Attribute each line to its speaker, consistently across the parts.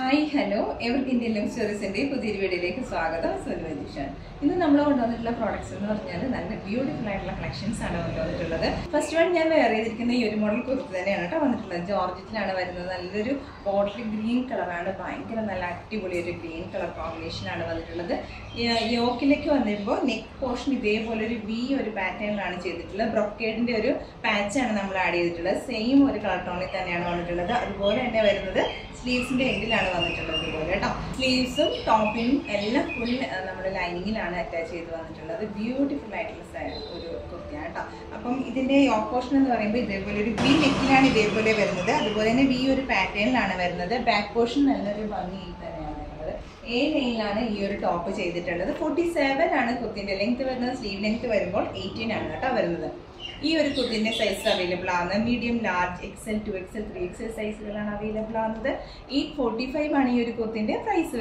Speaker 1: Hi, hello. Everything IndianLoomStories in the video Swagata, Solution. In the number of products and beautiful collections. First one, I wear a model Kurthis, George, bottle green color and a active green color combination. Yoke neck portion V or pattern brocade patch and same color tone. Sleeves sleeves topping full lining attached beautiful style yoke portion V neck pattern back portion A line top 47 length sleeve length 18 This size available medium, large, XL, 2XL, 3XL size available. 845 price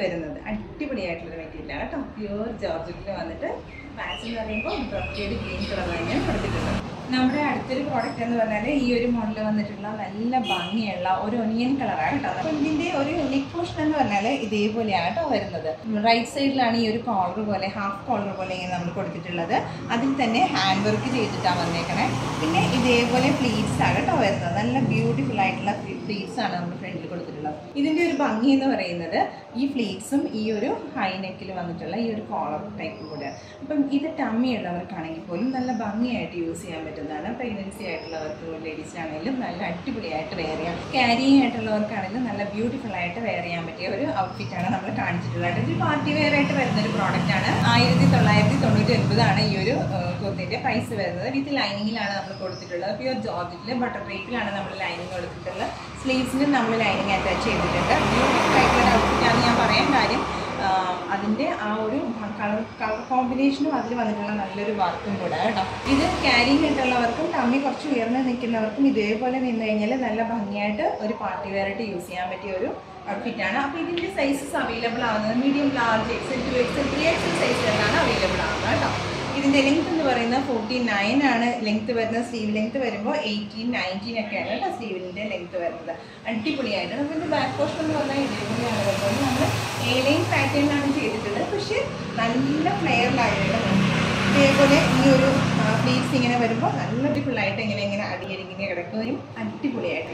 Speaker 1: pure Georgette green color. നമ്മുടെ അടുത്തൊരു product എന്ന് പറഞ്ഞാൽ ഈ ഒരു model വന്നിട്ടുള്ള നല്ല ഭംഗിയുള്ള ഒരു ഒനിയൻ കളറാണ് ട്ടോ. അപ്പോൾ ഇതിന്റെ ഒരു നെക്ക് പോർഷൻ എന്ന് പറഞ്ഞാൽ ഇതേപോലെയാണ് ട്ടോ വരുന്നത്. റൈറ്റ് സൈഡിലാണ് ഈ ഒരു കോളർ പോലെ ഹാഫ് കോളർ പോലെ ഇങ്ങനെ നമ്മൾ കൊടുത്തിട്ടുള്ളത്. അതിൽ തന്നെ ഹാൻഡ് വർക്ക് ചെയ്തിട്ടാണ് വന്നേക്കണേ. പിന്നെ ഇതേപോലെ പ്ലീറ്റ്സ് ആണ് ട്ടോ വരുന്നത്. നല്ല ബ്യൂട്ടിഫുൾ ആയിട്ടുള്ള പ്ലീറ്റ്സ് ആണ് നമ്മൾ ഫ്രണ്ടിൽ കൊടുത്തിട്ടുള്ളത്. ഇതിന്റെ ഒരു ഭംഗി എന്ന് പറയുന്നത് ഈ പ്ലീറ്റ്സും ഈ ഒരു ഹൈ നെക്കിൽ വന്നിട്ടുള്ള ഈ ഒരു കോളർ ടൈപ്പ് കൂടെ. അപ്പം ഇത് ടമ്മി ഉള്ളവർക്കാണെങ്കിൽ പോലും നല്ല ഭംഗിയായിട്ട് യൂസ് ചെയ്യാൻ പറ്റും. Pregnancy ladies നല്ല അടിപൊളിയായിട്ട് വെയർ ചെയ്യാം. ക്യാരിങ് ആയിട്ടുള്ളവർക്കാണെങ്കിലും നല്ല ബ്യൂട്ടിഫുൾ ആയിട്ട് വെയർ ചെയ്യാൻ പറ്റിയ ഒരു ഔട്ട്ഫിറ്റ് ആണ് നമ്മൾ കാണിച്ചിട്ടുള്ളത്. ഇത് പാർട്ടി വെയർ ആയിട്ട് വരുന്ന ഒരു പ്രോഡക്റ്റ് ആണ്. 1999 ആണ് ഈ ഒരു കുർത്തിന്റെ പ്രൈസ് വരുന്നത്. വിത്ത് ലൈനിങ്ങിലാണ് നമ്മൾ കൊടുത്തിട്ടുള്ളത്. പ്യൂർ ജോർജറ്റിൽ ബട്ടർ ക്രേപ്പിലാണ് നമ്മൾ ലൈനിങ് കൊടുത്തിട്ടുള്ളത്. സ്ലീവ്സിന് നമ്മൾ ലൈനിങ് അറ്റാച്ച് ചെയ്തിട്ടുണ്ട്. ബ്യൂട്ടിഫുൾ ആയിട്ടുള്ള ഔട്ട്ഫിറ്റ് ആണ് ഞാൻ പറയാൻ കാര്യം. അതിൻ്റെ ആ ഒരു കളർ കോമ്പിനേഷനും അതിൽ വന്നിട്ടുള്ള നല്ലൊരു വർക്കും കൂടെ കേട്ടോ. ഇത് ക്യാരിങ് ആയിട്ടുള്ളവർക്കും ടമ്മി കുറച്ച് ഉയർന്ന് നിൽക്കുന്നവർക്കും ഇതേപോലെ നിന്ന് കഴിഞ്ഞാൽ നല്ല ഭംഗിയായിട്ട് ഒരു പാർട്ടി വെയർ ആയിട്ട് യൂസ് ചെയ്യാൻ പറ്റിയ ഒരു ഔട്ട്ഫിറ്റാണ്. അപ്പോൾ ഇതിൻ്റെ സൈസസ് അവൈലബിൾ ആവുന്നത് medium, large, XL, 2XL, 3XL സൈസുകളിലാണ് അവൈലബിൾ ആവുന്നത് കേട്ടോ. ഇതിൻ്റെ ലെങ്ത് എന്ന് പറയുന്നത് 49 ആണ് ലെങ്ത് വരുന്നത്. സ്ലീവ് ലെങ്ത് വരുമ്പോൾ 18, 19 ഒക്കെയാണ് കേട്ടോ സ്ലീവിൻ്റെ ലെങ്ത് വരുന്നത്. അടിപൊളിയായിട്ട് നമുക്കിൻ്റെ ബാക്ക് പോർഷൻ എന്ന് പറഞ്ഞാൽ ഇതേപോലെയാണ് വരുന്നത്. നമ്മൾ A-line പാറ്റേണിലാണ് ചെയ്തിട്ടുള്ളത്. പക്ഷേ നല്ല ഫ്ലെയറിലായിട്ട് ഇതേപോലെ ഈ ഒരു പ്ലീറ്റ്സ് ഇങ്ങനെ വരുമ്പോൾ നല്ല ബ്യൂട്ടിഫുള്ളായിട്ട് ഇങ്ങനെ അടിയരിങ്ങനെ കിടക്കുന്നതും അടിപൊളിയായിട്ട്.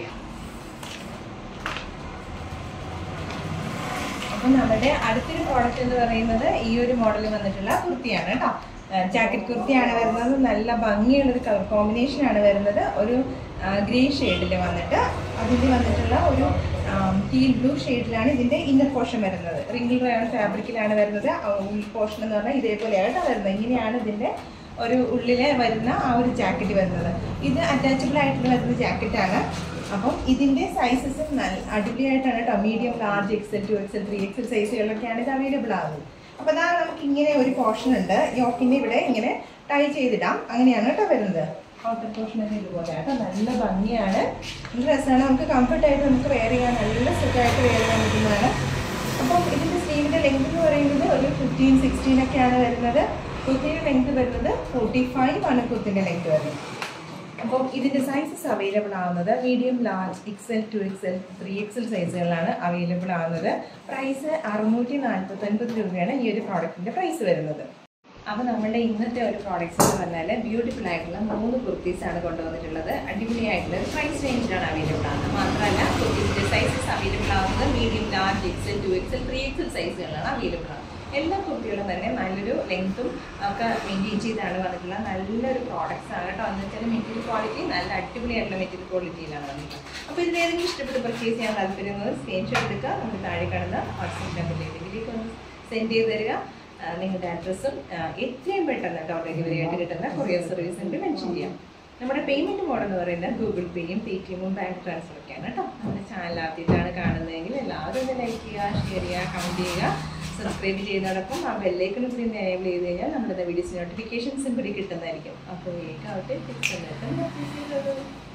Speaker 1: അപ്പം നമ്മുടെ അടുത്തൊരു പ്രോഡക്റ്റ് എന്ന് പറയുന്നത് ഈ ഒരു മോഡൽ വന്നിട്ടുള്ള കുർത്തിയാണ് കേട്ടോ. ജാക്കറ്റ് കുർത്തിയാണ് വരുന്നത്. നല്ല ഭംഗിയുള്ളൊരു കളർ കോമ്പിനേഷനാണ് വരുന്നത്. ഒരു ഗ്രേ ഷെയ്ഡിൽ വന്നിട്ട് അതിൽ വന്നിട്ടുള്ള ഒരു ടീൽ ബ്ലൂ ഷെയ്ഡിലാണ് ഇതിൻ്റെ ഇന്നർ പോർഷൻ വരുന്നത്. റിംഗിൾ റയോൺ ഫാബ്രിക്കിലാണ് വരുന്നത്. ഉൾ പോർഷൻ എന്ന് പറഞ്ഞാൽ ഇതേപോലെയാണ് വരുന്നത്. ഇങ്ങനെയാണ് ഇതിൻ്റെ ഒരു ഉള്ളിൽ വരുന്ന ആ ഒരു ജാക്കറ്റ് വരുന്നത്. ഇത് അറ്റാച്ചബിൾ ആയിട്ട് വരുന്ന ജാക്കറ്റാണ്. അപ്പം ഇതിൻ്റെ സൈസസ് നല്ല അടിപൊളിയായിട്ടാണ് കേട്ടോ. Medium, large, XL, 2XL, 3XL സൈസുകളിലൊക്കെയാണ് ഇത് അവൈലബിൾ ആകുന്നത്. അപ്പോൾ അതാ നമുക്ക് ഇങ്ങനെ ഒരു പോർഷൻ ഉണ്ട്. യോക്കിൻ്റെ ഇവിടെ ഇങ്ങനെ ടൈ ചെയ്തിടാം. അങ്ങനെയാണ് കേട്ടോ വരുന്നത്. ഔട്ടർ പോർഷനൊക്കെ ഇതുപോലെ കേട്ടോ. നല്ല ഭംഗിയാണ്, നല്ല രസമാണ്. നമുക്ക് കംഫർട്ടായിട്ട് നമുക്ക് വെയർ ചെയ്യാൻ നല്ല സുഖമായിട്ട് വെയർ ചെയ്യാൻ പറ്റുന്നതാണ്. അപ്പം ഇതിൻ്റെ സ്ലീവിൻ്റെ ലെങ്ത് എന്ന് പറയുന്നത് ഒരു 15, 16 ഒക്കെയാണ് വരുന്നത്. കുർത്തിയുടെ ലെങ്ത് വരുന്നത് 45 ആണ് കുർത്തിൻ്റെ ലെങ്ത് വരുന്നത്. അപ്പം ഇതിൻ്റെ സൈസസ് അവൈലബിൾ ആവുന്നത് medium, large, XL, 2XL, 3XL സൈസുകളിലാണ് അവൈലബിൾ ആവുന്നത്. പ്രൈസ് 649 രൂപയാണ് ഈ ഒരു പ്രോഡക്റ്റിൻ്റെ പ്രൈസ് വരുന്നത്. അപ്പോൾ നമ്മളുടെ ഇന്നത്തെ ഒരു പ്രോഡക്റ്റ്സ് എന്ന് പറഞ്ഞാൽ ബ്യൂട്ടിഫുൾ ആയിട്ടുള്ള 3 കുർത്തീസാണ് കൊണ്ടുവന്നിട്ടുള്ളത്. അടിപൊളിയായിട്ടുള്ള ഒരു പ്രൈസ് റേഞ്ചിലാണ് അവൈലബിൾ ആകുന്നത്. മാത്രമല്ല കുർത്തീസിൻ്റെ സൈസസ് അവൈലബിൾ ആവുന്നത് medium, large, XL, 2XL, 3XL സൈസുകളിലാണ് അവൈലബിൾ ആകുന്നത്. എല്ലാ കുർത്തികളും തന്നെ നല്ലൊരു ലെങ്ത്തും ഒക്കെ മെയിൻറ്റെയിൻ ചെയ്താണ് വന്നിട്ടുള്ള നല്ലൊരു പ്രോഡക്റ്റ്സ് ആണ് കേട്ടോ. എന്ന് വെച്ചാൽ മെറ്റീരിയൽ ക്വാളിറ്റി നല്ല അടിപൊളിയായിട്ടുള്ള മെറ്റീരിയൽ ക്വാളിറ്റിയിലാണ് വന്നിട്ടുള്ളത്. അപ്പോൾ ഇതിലേതെങ്കിലും ഇഷ്ടപ്പെട്ട് പർച്ചേസ് ചെയ്യാൻ താല്പര്യമുള്ളത് സ്ക്രീൻഷോട്ട് എടുക്കുക. നമുക്ക് താഴെ കാണുന്ന വാട്സ്ആപ്പ് നമ്പറിലേക്ക് ഒന്ന് സെൻഡ് ചെയ്ത് തരിക. നിങ്ങളുടെ അഡ്രസ്സും എത്രയും പെട്ടെന്ന് കേട്ടോ ഡെലിവറി ആയിട്ട് കിട്ടുന്ന കൊറിയർ സർവീസിൻ്റെ മെൻഷൻ ചെയ്യാം. നമ്മുടെ പേയ്മെൻറ്റ് മോഡ് എന്ന് പറയുന്നത് ഗൂഗിൾ പേയും പേടിഎമ്മും ബാങ്ക് ട്രാൻസ്ഫറൊക്കെയാണ് കേട്ടോ. നമ്മുടെ ചാനൽ ആദ്യമായിട്ടാണ് കാണുന്നതെങ്കിൽ എല്ലാവരും ഒന്ന് ലൈക്ക് ചെയ്യുക, ഷെയർ ചെയ്യുക, കമൻറ്റ് ചെയ്യുക, സബ്സ്ക്രൈബ് ചെയ്യുന്നതോടൊപ്പം ആ ബെല്ലൈക്കൺ കൂടി എനേബിൾ ചെയ്ത് കഴിഞ്ഞാൽ നമ്മുടെ വീഡിയോസ് നോട്ടിഫിക്കേഷൻസും കൂടി കിട്ടുന്നതായിരിക്കും. അപ്പോൾ വേഗമാവട്ടെ.